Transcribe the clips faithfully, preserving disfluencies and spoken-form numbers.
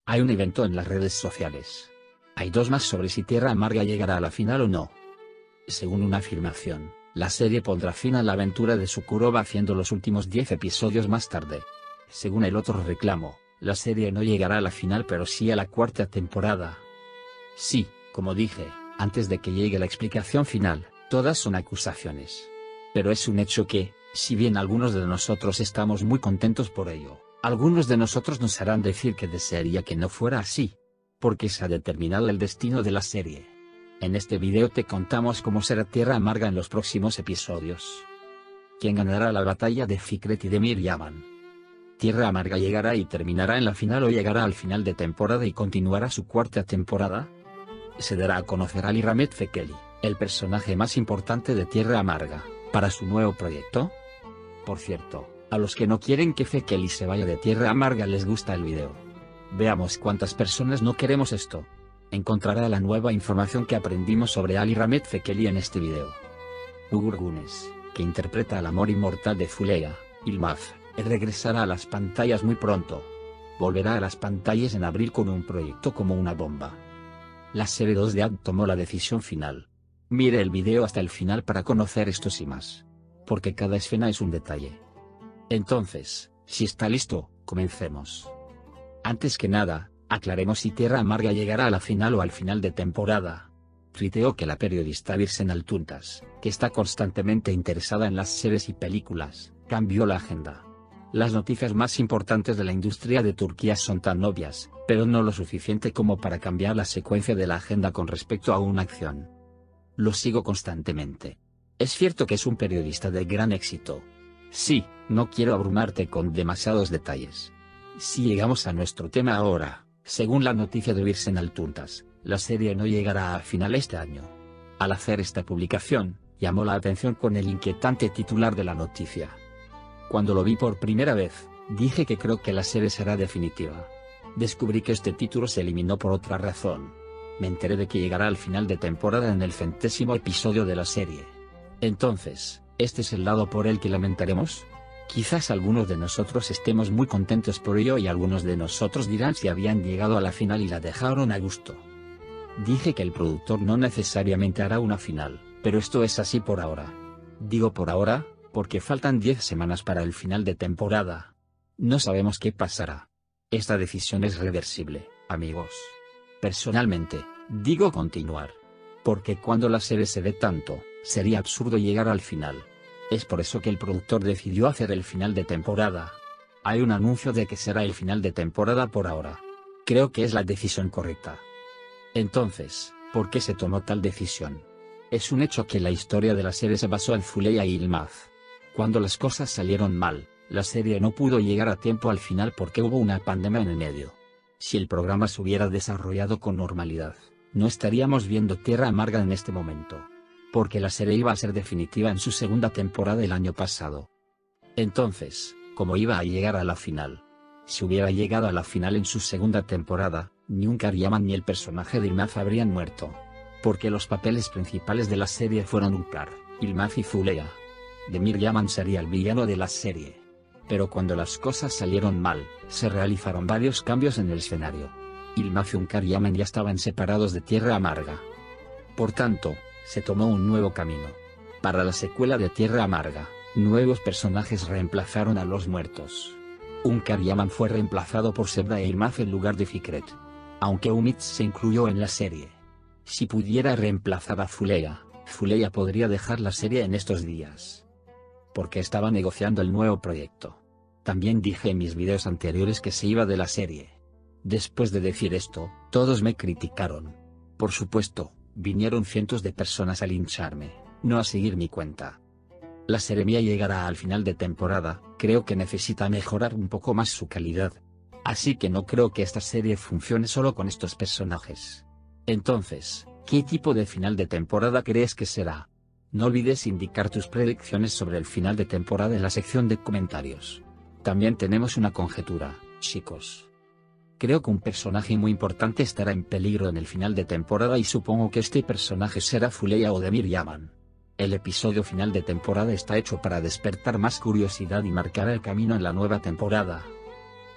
Hay un evento en las redes sociales. Hay dos más sobre si Tierra Amarga llegará a la final o no. Según una afirmación, la serie pondrá fin a la aventura de Sakuraba haciendo los últimos diez episodios más tarde. Según el otro reclamo, la serie no llegará a la final pero sí a la cuarta temporada. Sí, como dije, antes de que llegue la explicación final, todas son acusaciones. Pero es un hecho que, si bien algunos de nosotros estamos muy contentos por ello, algunos de nosotros nos harán decir que desearía que no fuera así. Porque se ha determinado el destino de la serie. En este video te contamos cómo será Tierra Amarga en los próximos episodios. ¿Quién ganará la batalla de Fikret y Demir Yaman? ¿Tierra Amarga llegará y terminará en la final o llegará al final de temporada y continuará su cuarta temporada? Se dará a conocer a Ali Ramet Fekeli, el personaje más importante de Tierra Amarga, para su nuevo proyecto. Por cierto, a los que no quieren que Fekeli se vaya de Tierra Amarga les gusta el video. Veamos cuántas personas no queremos esto. Encontrará la nueva información que aprendimos sobre Ali Ramet Fekeli en este video. Ugur Gunes, que interpreta al amor inmortal de Fuleya, Yılmaz, regresará a las pantallas muy pronto. Volverá a las pantallas en abril con un proyecto como una bomba. La serie dos de A D tomó la decisión final. Mire el video hasta el final para conocer estos y más. Porque cada escena es un detalle. Entonces, si está listo, comencemos. Antes que nada, aclaremos si Tierra Amarga llegará a la final o al final de temporada. Tuiteó que la periodista Birsen Altuntas, que está constantemente interesada en las series y películas, cambió la agenda. Las noticias más importantes de la industria de Turquía son tan obvias, pero no lo suficiente como para cambiar la secuencia de la agenda con respecto a una acción. Lo sigo constantemente. Es cierto que es un periodista de gran éxito. Sí, no quiero abrumarte con demasiados detalles. Si llegamos a nuestro tema ahora, según la noticia de Birsen Altuntas, la serie no llegará a final este año. Al hacer esta publicación, llamó la atención con el inquietante titular de la noticia. Cuando lo vi por primera vez, dije que creo que la serie será definitiva. Descubrí que este título se eliminó por otra razón. Me enteré de que llegará al final de temporada en el centésimo episodio de la serie. Entonces, ¿este es el lado por el que lamentaremos? Quizás algunos de nosotros estemos muy contentos por ello y algunos de nosotros dirán si habían llegado a la final y la dejaron a gusto. Dije que el productor no necesariamente hará una final, pero esto es así por ahora. Digo por ahora, porque faltan diez semanas para el final de temporada. No sabemos qué pasará. Esta decisión es reversible, amigos. Personalmente, digo continuar. Porque cuando la serie se ve tanto, sería absurdo llegar al final. Es por eso que el productor decidió hacer el final de temporada. Hay un anuncio de que será el final de temporada por ahora. Creo que es la decisión correcta. Entonces, ¿por qué se tomó tal decisión? Es un hecho que la historia de la serie se basó en Fuleya y Yılmaz. Cuando las cosas salieron mal, la serie no pudo llegar a tiempo al final porque hubo una pandemia en el medio. Si el programa se hubiera desarrollado con normalidad, no estaríamos viendo Tierra Amarga en este momento. Porque la serie iba a ser definitiva en su segunda temporada el año pasado. Entonces, ¿cómo iba a llegar a la final? Si hubiera llegado a la final en su segunda temporada, ni Unkar Yaman ni el personaje de Yılmaz habrían muerto. Porque los papeles principales de la serie fueron Unkar, Yılmaz y Fuleya. Demir Yaman sería el villano de la serie. Pero cuando las cosas salieron mal, se realizaron varios cambios en el escenario. Yılmaz y Unkar Yaman ya estaban separados de Tierra Amarga. Por tanto, se tomó un nuevo camino. Para la secuela de Tierra Amarga, nuevos personajes reemplazaron a los muertos. Unkar Yaman fue reemplazado por Sebra e Yılmaz en lugar de Fikret. Aunque Umit se incluyó en la serie. Si pudiera reemplazar a Fuleya, Fuleya podría dejar la serie en estos días. Porque estaba negociando el nuevo proyecto. También dije en mis videos anteriores que se iba de la serie. Después de decir esto, todos me criticaron. Por supuesto. Vinieron cientos de personas a lincharme, no a seguir mi cuenta. La serie mía llegará al final de temporada, creo que necesita mejorar un poco más su calidad. Así que no creo que esta serie funcione solo con estos personajes. Entonces, ¿qué tipo de final de temporada crees que será? No olvides indicar tus predicciones sobre el final de temporada en la sección de comentarios. También tenemos una conjetura, chicos. Creo que un personaje muy importante estará en peligro en el final de temporada y supongo que este personaje será Fuleya o Demir Yaman. El episodio final de temporada está hecho para despertar más curiosidad y marcar el camino en la nueva temporada.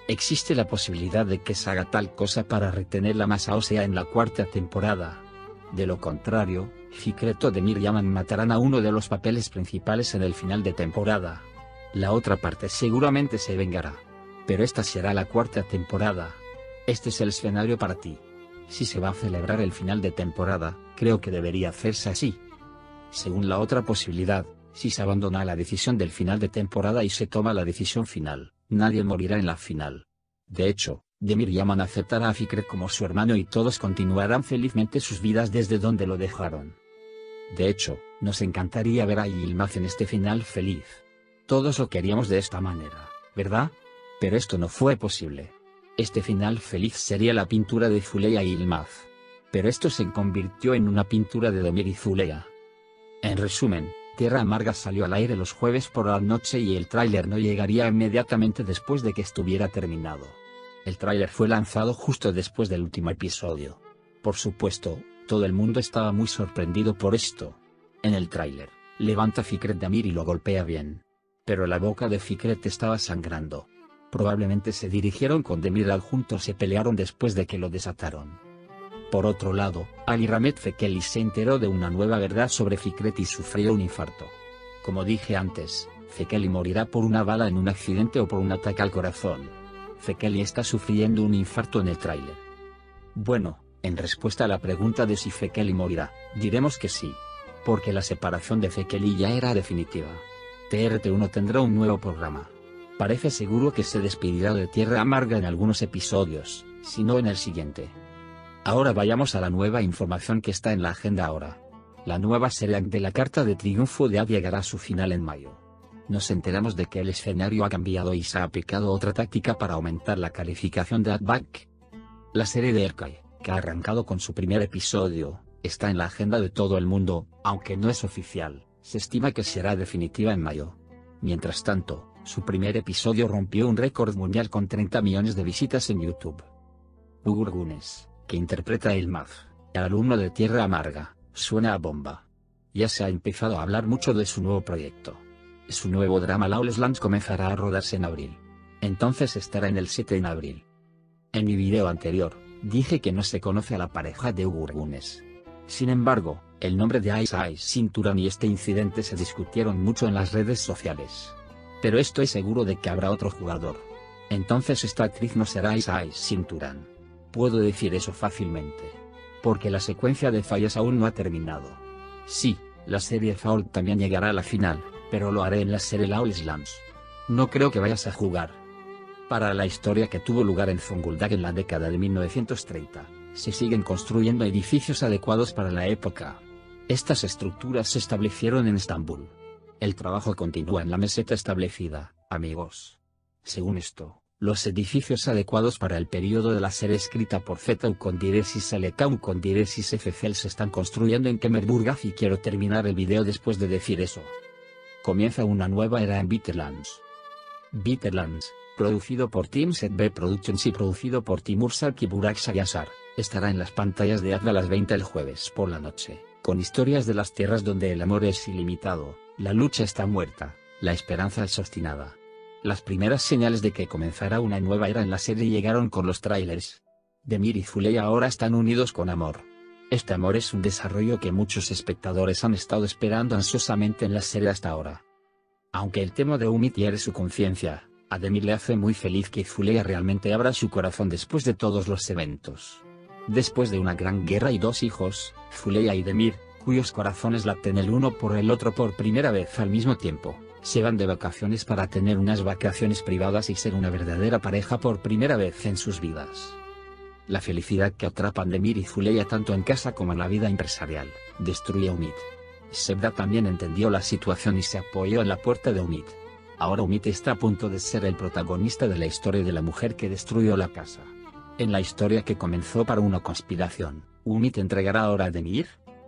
Existe la posibilidad de que se haga tal cosa para retener la masa ósea en la cuarta temporada. De lo contrario, Fikret o Demir Yaman matarán a uno de los papeles principales en el final de temporada. La otra parte seguramente se vengará. Pero esta será la cuarta temporada. Este es el escenario para ti. Si se va a celebrar el final de temporada, creo que debería hacerse así. Según la otra posibilidad, si se abandona la decisión del final de temporada y se toma la decisión final, nadie morirá en la final. De hecho, Demir Yaman aceptará a Fikret como su hermano y todos continuarán felizmente sus vidas desde donde lo dejaron. De hecho, nos encantaría ver a Yilmaz en este final feliz. Todos lo queríamos de esta manera, ¿verdad? Pero esto no fue posible. Este final feliz sería la pintura de Zuleyha y Yilmaz. Pero esto se convirtió en una pintura de Demir y Zuleyha. En resumen, Tierra Amarga salió al aire los jueves por la noche y el tráiler no llegaría inmediatamente después de que estuviera terminado. El tráiler fue lanzado justo después del último episodio. Por supuesto, todo el mundo estaba muy sorprendido por esto. En el tráiler, levanta Fikret Demir y lo golpea bien. Pero la boca de Fikret estaba sangrando. Probablemente se dirigieron con Demir al juntos y pelearon después de que lo desataron. Por otro lado, Ali Ramet Fekeli se enteró de una nueva verdad sobre Fikret y sufrió un infarto. Como dije antes, Fekeli morirá por una bala en un accidente o por un ataque al corazón. Fekeli está sufriendo un infarto en el tráiler. Bueno, en respuesta a la pregunta de si Fekeli morirá, diremos que sí. Porque la separación de Fekeli ya era definitiva. T R T uno tendrá un nuevo programa. Parece seguro que se despedirá de Tierra Amarga en algunos episodios, si no en el siguiente. Ahora vayamos a la nueva información que está en la agenda ahora. La nueva serie de la Carta de Triunfo de A llegará a su final en mayo. Nos enteramos de que el escenario ha cambiado y se ha aplicado otra táctica para aumentar la calificación de Atback. La serie de Erkai, que ha arrancado con su primer episodio, está en la agenda de todo el mundo, aunque no es oficial. Se estima que será definitiva en mayo. Mientras tanto, su primer episodio rompió un récord mundial con treinta millones de visitas en YouTube. Ugur Gunes, que interpreta a Yilmaz, el alumno de Tierra Amarga, suena a bomba. Ya se ha empezado a hablar mucho de su nuevo proyecto. Su nuevo drama Lawless Lands comenzará a rodarse en abril. Entonces estará en el siete de abril. En mi video anterior, dije que no se conoce a la pareja de Ugur Gunes. Sin embargo, el nombre de Ice Ice Cinturan y este incidente se discutieron mucho en las redes sociales. Pero estoy seguro de que habrá otro jugador. Entonces esta actriz no será Ice Ice Cinturan. Puedo decir eso fácilmente. Porque la secuencia de fallas aún no ha terminado. Sí, la serie Fault también llegará a la final, pero lo haré en la serie Lawless Lands. No creo que vayas a jugar. Para la historia que tuvo lugar en Zonguldak en la década de mil novecientos treinta, se siguen construyendo edificios adecuados para la época. Estas estructuras se establecieron en Estambul. El trabajo continúa en la meseta establecida, amigos. Según esto, los edificios adecuados para el periodo de la serie escrita por Z U Condiresis L K U Condiresis F C L se están construyendo en Kemerburgaz y quiero terminar el video después de decir eso. Comienza una nueva era en Bitterlands. Bitterlands, producido por Team Set B Productions y producido por Timur Salk y Burak Sayasar, estará en las pantallas de Adva a las veinte el jueves por la noche, con historias de las tierras donde el amor es ilimitado, la lucha está muerta, la esperanza es obstinada. Las primeras señales de que comenzará una nueva era en la serie llegaron con los trailers. Demir y Zuleyha ahora están unidos con amor. Este amor es un desarrollo que muchos espectadores han estado esperando ansiosamente en la serie hasta ahora. Aunque el tema de Umit hiere su conciencia, a Demir le hace muy feliz que Zuleyha realmente abra su corazón después de todos los eventos. Después de una gran guerra y dos hijos, Zuleyha y Demir, cuyos corazones laten el uno por el otro por primera vez al mismo tiempo, se van de vacaciones para tener unas vacaciones privadas y ser una verdadera pareja por primera vez en sus vidas. La felicidad que atrapan Demir y Zuleyha tanto en casa como en la vida empresarial, destruye a Umit. Sevda también entendió la situación y se apoyó en la puerta de Umit. Ahora Umit está a punto de ser el protagonista de la historia de la mujer que destruyó la casa. En la historia que comenzó para una conspiración, ¿Umit entregará ahora a Demir?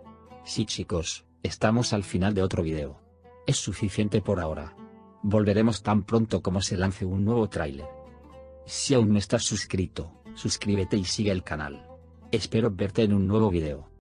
Sí chicos, estamos al final de otro video. Es suficiente por ahora. Volveremos tan pronto como se lance un nuevo tráiler. Si aún no estás suscrito, suscríbete y sigue el canal. Espero verte en un nuevo video.